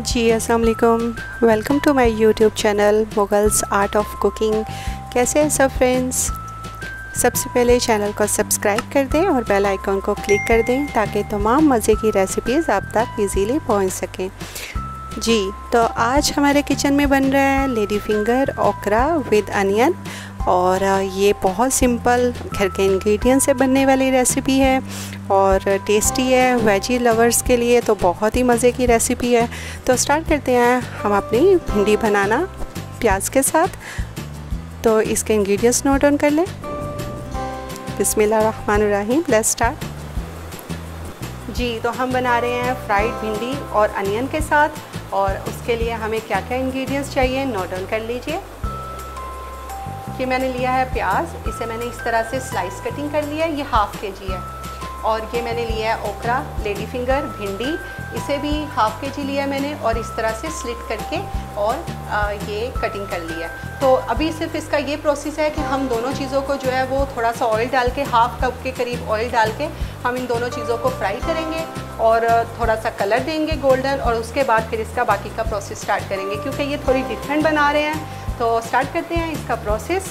जी अस्सलाम वालेकुम। Welcome to my YouTube channel Mughal's art of cooking. कैसे हैं सब फ्रेंड्स? सबसे पहले चैनल को सब्सक्राइब कर दें और बेल आइकन को क्लिक कर दें ताकि तमाम मज़े की रेसिपीज़ आप तक इजीली पहुंच सकें। जी तो आज हमारे किचन में बन रहा है lady finger okra with onion, और ये बहुत सिंपल घर के इंग्रेडिएंट से बनने वाली रेसिपी है और टेस्टी है। वेजी लवर्स के लिए तो बहुत ही मज़े की रेसिपी है। तो स्टार्ट करते हैं हम अपनी भिंडी बनाना प्याज के साथ। तो इसके इंग्रेडिएंट्स नोट डाउन कर लें। बिस्मिल्लाहिर्रहमानिर्रहीम, लेट्स स्टार्ट। जी तो हम बना रहे हैं फ्राइड भिंडी और अनियन के साथ, और उसके लिए हमें क्या क्या इंग्रेडिएंट्स चाहिए नोट डाउन कर लीजिए। कि मैंने लिया है प्याज, इसे मैंने इस तरह से स्लाइस कटिंग कर लिया है, ये हाफ़ kg है। और ये मैंने लिया है ओकरा लेडी फिंगर भिंडी, इसे भी हाफ़ kg लिया मैंने और इस तरह से स्लिट करके और ये कटिंग कर लिया है। तो अभी सिर्फ इसका ये प्रोसेस है कि हम दोनों चीज़ों को जो है वो थोड़ा सा ऑयल डाल के, हाफ़ कप के करीब ऑयल डाल के हम इन दोनों चीज़ों को फ्राई करेंगे और थोड़ा सा कलर देंगे गोल्डन, और उसके बाद फिर इसका बाकी का प्रोसेस स्टार्ट करेंगे क्योंकि ये थोड़ी डिफरेंट बना रहे हैं। तो स्टार्ट करते हैं इसका प्रोसेस।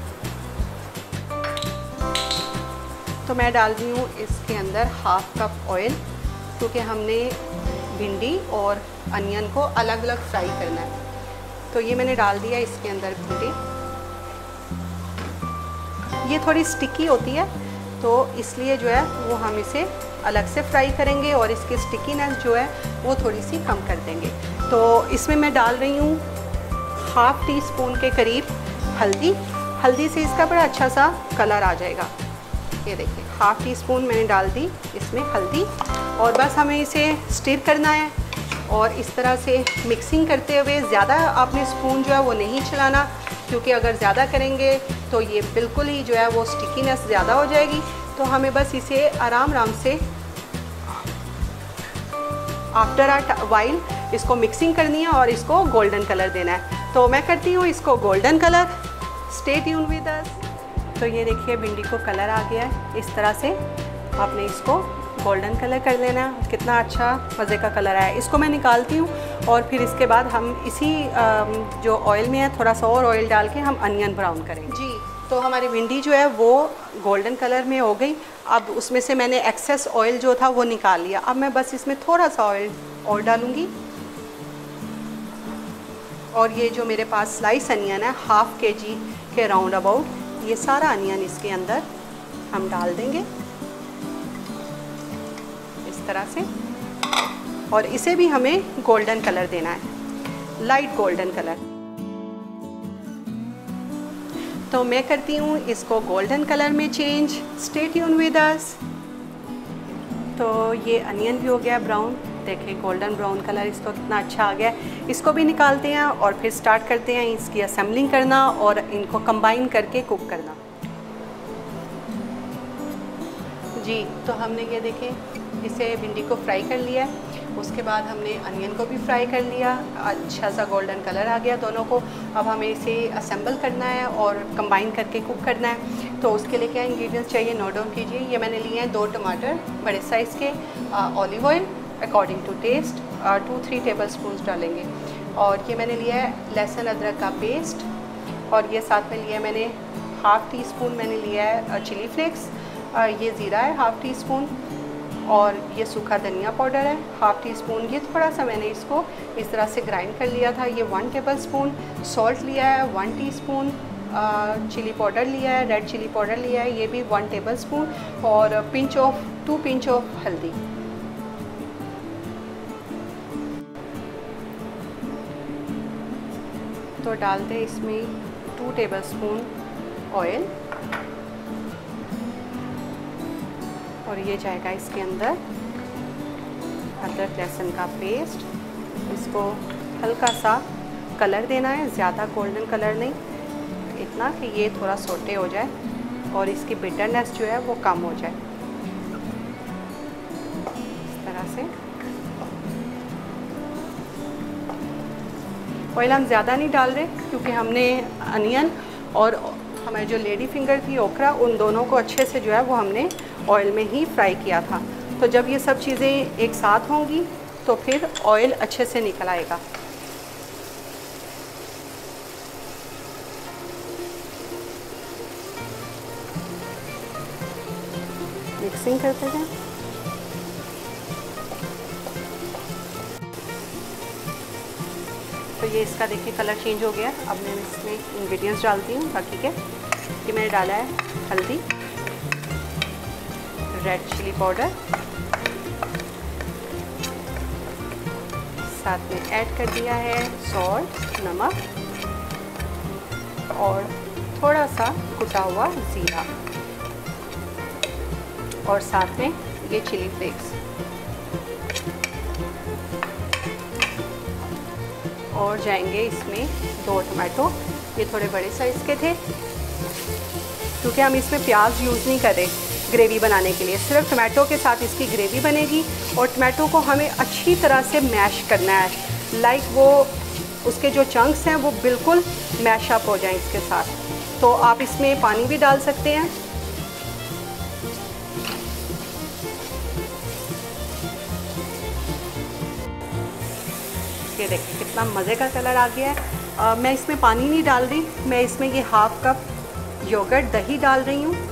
तो मैं डाल रही हूँ इसके अंदर हाफ़ कप ऑयल, क्योंकि हमने भिंडी और अनियन को अलग अलग फ्राई करना है। तो ये मैंने डाल दिया इसके अंदर भिंडी। ये थोड़ी स्टिकी होती है तो इसलिए जो है वो हम इसे अलग से फ्राई करेंगे और इसकी स्टिकीनेस जो है वो थोड़ी सी कम कर देंगे। तो इसमें मैं डाल रही हूँ हाफ़ टी स्पून के करीब हल्दी। हल्दी से इसका बड़ा अच्छा सा कलर आ जाएगा। ये देखिए हाफ़ टी स्पून मैंने डाल दी इसमें हल्दी, और बस हमें इसे स्टिर करना है और इस तरह से मिक्सिंग करते हुए। ज़्यादा आपने स्पून जो है वो नहीं चलाना, क्योंकि अगर ज़्यादा करेंगे तो ये बिल्कुल ही जो है वो स्टिकीनेस ज़्यादा हो जाएगी। तो हमें बस इसे आराम आराम से आफ्टर अ वाइल इसको मिक्सिंग करनी है और इसको गोल्डन कलर देना है। तो मैं करती हूँ इसको golden colour. Stay tune with us. तो ये देखिए भिंडी को कलर आ गया है, इस तरह से आपने इसको गोल्डन कलर कर लेना है। कितना अच्छा मज़े का कलर आया। इसको मैं निकालती हूँ और फिर इसके बाद हम इसी जो ऑयल में है थोड़ा सा और ऑयल डाल के हम अनियन ब्राउन करेंगे। जी तो हमारी भिंडी जो है वो गोल्डन कलर में हो गई। अब उसमें से मैंने एक्सेस ऑयल जो था वो निकाल लिया। अब मैं बस इसमें थोड़ा सा ऑयल और डालूँगी, और ये जो मेरे पास स्लाइस अनियन है हाफ़ kg के राउंड अबाउट, ये सारा अनियन इसके अंदर हम डाल देंगे इस तरह से। और इसे भी हमें गोल्डन कलर देना है, लाइट गोल्डन कलर। तो मैं करती हूँ इसको गोल्डन कलर में change. Stay tune with us. तो ये अनियन भी हो गया ब्राउन, देखिए गोल्डन ब्राउन कलर इसको कितना अच्छा आ गया। इसको भी निकालते हैं और फिर स्टार्ट करते हैं इसकी असेंबलिंग करना और इनको कंबाइन करके कुक करना। जी तो हमने ये देखें इसे भिंडी को फ्राई कर लिया है, उसके बाद हमने अनियन को भी फ्राई कर लिया। अच्छा सा गोल्डन कलर आ गया दोनों को। अब हमें इसे असेंबल करना है और कंबाइन करके कुक करना है। तो उसके लिए क्या इंग्रेडिएंट्स चाहिए नोट डाउन कीजिए। ये मैंने लिए हैं 2 टमाटर बड़े साइज़ के, olive oil according to taste 2-3 tablespoon डालेंगे, और ये मैंने लिया है लहसुन अदरक का पेस्ट, और ये साथ में लिया मैंने हाफ़ टी स्पून मैंने लिया है चिली फ्लेक्स, ये ज़ीरा है हाफ़ टी स्पून, और ये सूखा धनिया पाउडर है हाफ़ टी स्पून। ये थोड़ा सा मैंने इसको इस तरह से ग्राइंड कर लिया था। ये 1 टेबल स्पून सॉल्ट लिया है, 1 टीस्पून चिली पाउडर लिया है, रेड चिली पाउडर लिया है, ये भी 1 टेबल स्पून, और 2 पिंच ऑफ हल्दी। तो डालते हैं इसमें 2 टेबल स्पून ऑयल, और ये जाएगा इसके अंदर अदरक लहसुन का पेस्ट। इसको हल्का सा कलर देना है, ज़्यादा गोल्डन कलर नहीं, इतना कि ये थोड़ा सोटे हो जाए और इसकी बिटरनेस जो है वो कम हो जाए इस तरह से। ऑयल हम ज़्यादा नहीं डाल रहे क्योंकि हमने अनियन और हमारी जो लेडी फिंगर थी ओकरा, उन दोनों को अच्छे से जो है वो हमने ऑयल में ही फ्राई किया था। तो जब ये सब चीज़ें एक साथ होंगी तो फिर ऑयल अच्छे से निकल आएगा। मिक्सिंग करते जाएं। तो ये इसका देखिए कलर चेंज हो गया। अब मैं इसमें इंग्रेडिएंट्स डालती हूँ बाकी के। कि मैंने डाला है हल्दी, रेड चिली पाउडर, साथ में ऐड कर दिया है सॉल्ट, नमक, और थोड़ा सा कुटा हुआ ज़ीरा, और साथ में ये चिली फ्लेक्स, और जाएंगे इसमें 2 टमाटो। ये थोड़े बड़े साइज़ के थे क्योंकि हम इसमें प्याज यूज़ नहीं करें ग्रेवी बनाने के लिए, सिर्फ टमाटो के साथ इसकी ग्रेवी बनेगी। और टमाटो को हमें अच्छी तरह से मैश करना है, लाइक वो उसके जो चंक्स हैं वो बिल्कुल मैश अप हो जाएं इसके साथ। तो आप इसमें पानी भी डाल सकते हैं। ये देखिए कितना मज़े का कलर आ गया है। मैं इसमें पानी नहीं डाल रही, मैं इसमें ये 1/2 कप योगर्ट दही डाल रही हूँ।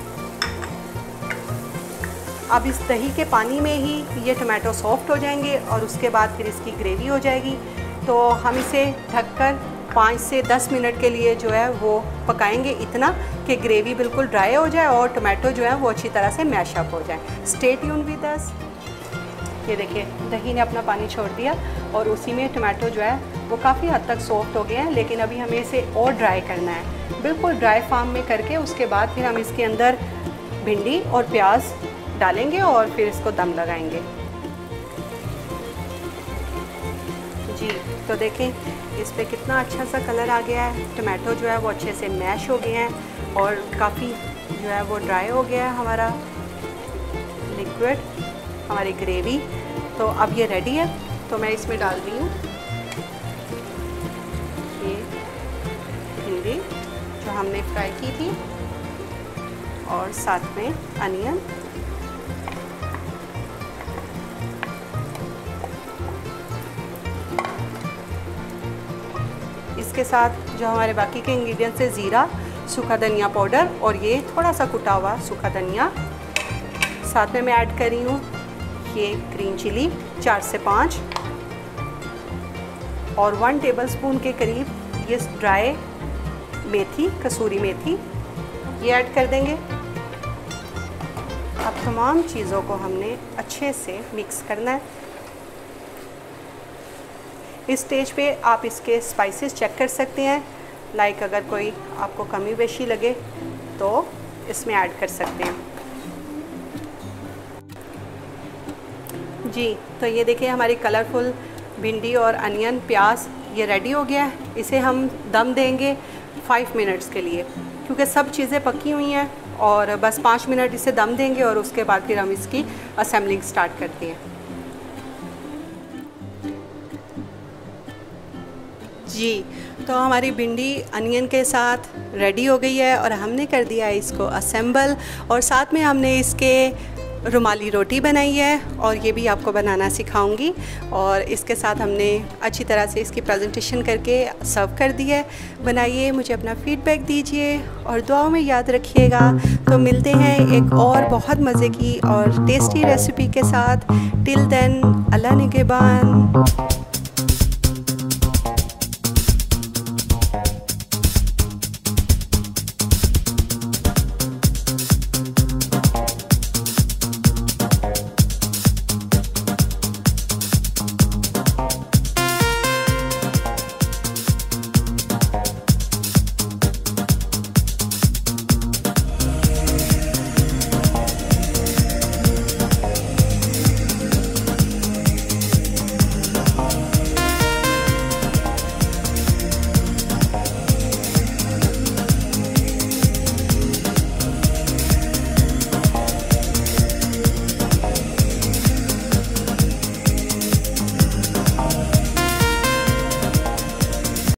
अब इस दही के पानी में ही ये टमाटो सॉफ्ट हो जाएंगे और उसके बाद फिर इसकी ग्रेवी हो जाएगी। तो हम इसे ढककर 5 से 10 मिनट के लिए जो है वो पकाएंगे, इतना कि ग्रेवी बिल्कुल ड्राई हो जाए और टमाटो जो है वो अच्छी तरह से मैश अप हो जाए। Stay tuned with us. ये देखिए दही ने अपना पानी छोड़ दिया और उसी में टमाटो जो है वो काफ़ी हद तक सॉफ्ट हो गए हैं, लेकिन अभी हमें इसे और ड्राई करना है, बिल्कुल ड्राई फार्म में करके उसके बाद फिर हम इसके अंदर भिंडी और प्याज डालेंगे और फिर इसको दम लगाएंगे। जी तो देखें इस पर कितना अच्छा सा कलर आ गया है। टमाटो जो है वो अच्छे से मैश हो गए हैं और काफ़ी जो है वो ड्राई हो गया है हमारा लिक्विड, हमारी ग्रेवी। तो अब ये रेडी है। तो मैं इसमें डाल रही हूँ ये भिंडी जो हमने फ्राई की थी और साथ में अनियन, इसके साथ जो हमारे बाकी के इंग्रेडिएंट्स है ज़ीरा, सूखा धनिया पाउडर और ये थोड़ा सा कुटा हुआ सूखा धनिया। साथ में मैं ऐड कर रही हूँ ये ग्रीन चिली 4 से 5 और 1 टेबलस्पून के करीब ये ड्राई मेथी, कसूरी मेथी ये ऐड कर देंगे। अब तमाम चीज़ों को हमने अच्छे से मिक्स करना है। इस स्टेज पे आप इसके स्पाइसेस चेक कर सकते हैं, लाइक अगर कोई आपको कमी बेशी लगे तो इसमें ऐड कर सकते हैं। जी तो ये देखिए हमारी कलरफुल भिंडी और अनियन प्याज ये रेडी हो गया है। इसे हम दम देंगे 5 मिनट्स के लिए, क्योंकि सब चीज़ें पकी हुई हैं और बस 5 मिनट इसे दम देंगे और उसके बाद फिर हम इसकी असेंबलिंग स्टार्ट करते हैं। जी तो हमारी भिंडी अनियन के साथ रेडी हो गई है और हमने कर दिया है इसको असेंबल, और साथ में हमने इसके रुमाली रोटी बनाई है और ये भी आपको बनाना सिखाऊंगी। और इसके साथ हमने अच्छी तरह से इसकी प्रेजेंटेशन करके सर्व कर दी है। बनाइए, मुझे अपना फीडबैक दीजिए और दुआओं में याद रखिएगा। तो मिलते हैं एक और बहुत मज़े की और टेस्टी रेसिपी के साथ। टिल देन अल्लाह निगहबान।